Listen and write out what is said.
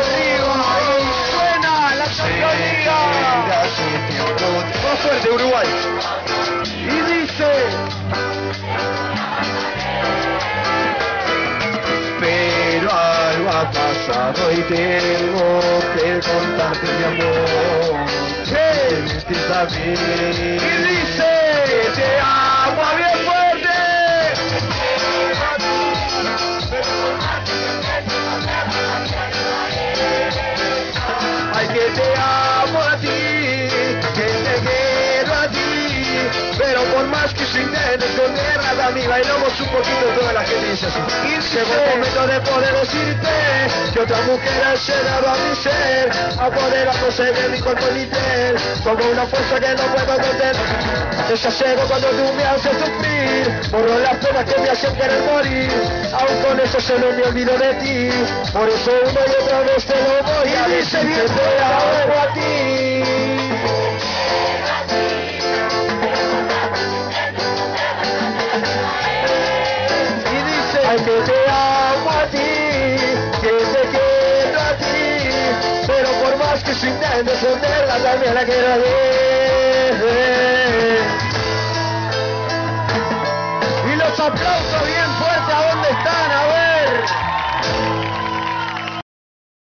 arriba y suena la sintonía. Más fuerte, Uruguay. Y dice... Pero algo ha pasado y tengo que contarte mi amor. Tienes que saber. Y dice, te amo bien fuerte. Ay, que te amo a ti, que te quiero a ti. Pero por más que se intente esconderla de mí, bailamos un poquito toda la gente dice así. Y llegó el momento de poder decirte que otra mujer ha llegado a mi ser, apoderándose de mi cuerpo y mi piel, como una fuerza que no puedo contener. Ella llegó cuando tú me haces sufrir, borró las penas que me hacen querer morir, aún con eso yo no me olvido de ti, por eso una y otra vez te lo voy a decir que te amo a ti. Ay, que te amo a ti, que te quiero a ti, pero por más que se intente esconderla, también la quiero a ti. Y los aplausos bien fuertes, ¿a dónde están?